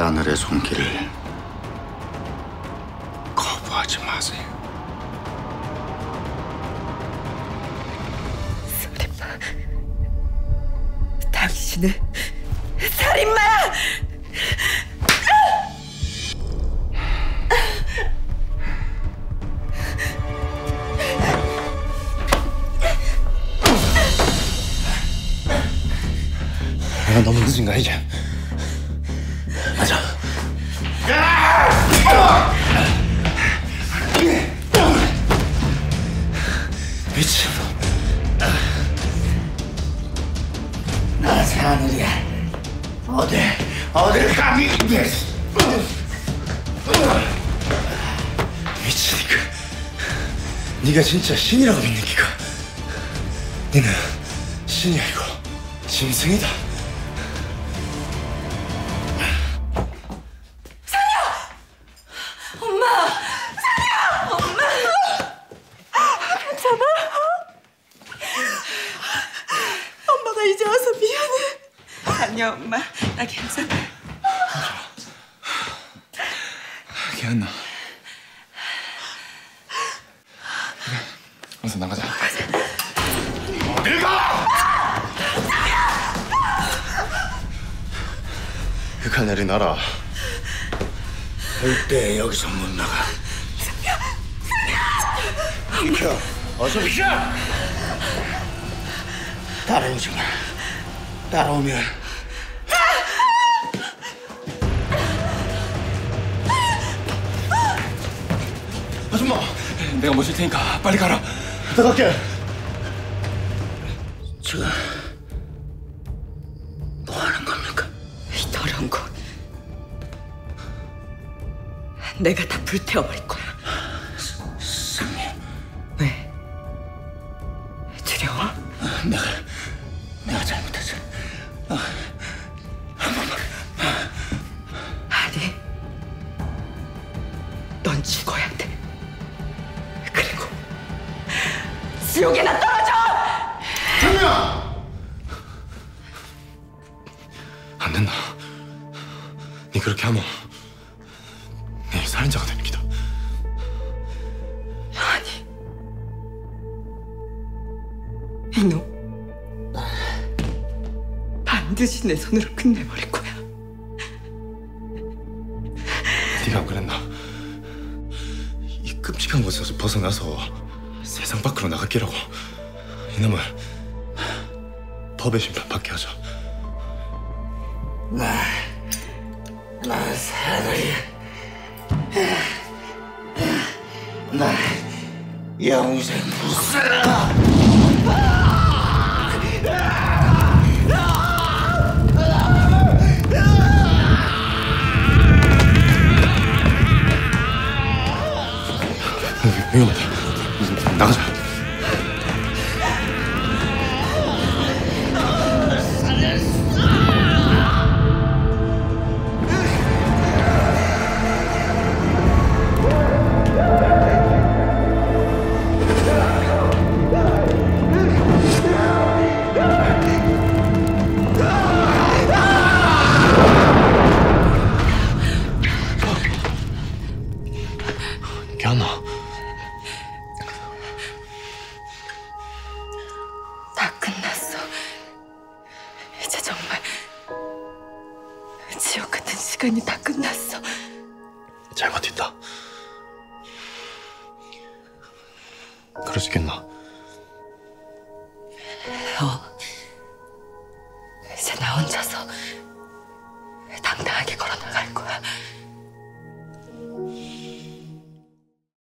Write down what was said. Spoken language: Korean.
하늘의 손길을 거부하지 마세요. 살인마. 당신은 살인마야! 내가 너무 늦은가 이제? 맞아. 미친놈. 나 하늘이야. 어딜 감히 미치니까. 네가 진짜 신이라고 믿는 기가. 너는 신이 아니고 짐승이다. 괜찮아? 엄마가 이제 와서 미안해. 아니야, 엄마. 나 괜찮아. 괜찮나? 그래, 어서 나가자. 어딜 가! 그 하늘이 날아. 절대 여기서 못 나가. 비켜! 어서 비켜! 따라오지 마. 따라오면 아줌마! 내가 모실 테니까 빨리 가라. 부탁할게. 지금 뭐 하는 겁니까? 이 더러운 거 내가 다 불태워버릴 거야. 상님. 왜? 두려워? 내가 잘못했어. 아니, 넌 죽어야 돼. 그리고 지옥에나 떨어져! 장미야! 안 된다. 네 그렇게 하면 네 살인자가 되는 기다. 아니, 이놈 반드시 내 손으로 끝내버릴 거야. 네가 안 그랬나? 이 끔찍한 곳에서 벗어나서 세상 밖으로 나갈기라고. 이놈을 법의 심판 받게 하자. 나 사나이. 나 영생 불사라. 위험하다. 나가자. 기아나. 다 끝났어. 이제 정말 지옥 같은 시간이 다 끝났어. 잘 버틴다. 그럴 수 있겠나? 이제 나 혼자서